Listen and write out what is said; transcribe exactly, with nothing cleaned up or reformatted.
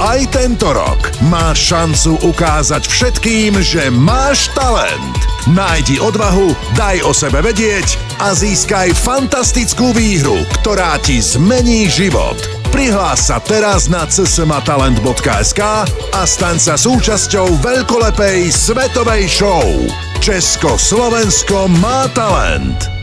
aj tento rok. Máš šancu ukázať všetkým, že máš talent. Nájdi odvahu, daj o sebe vedieť a získaj fantastickú výhru, ktorá ti zmení život. Prihlás sa teraz na c s m a talent bodka es ká a staň sa súčasťou veľkolepej svetovej show. Česko-Slovensko má talent.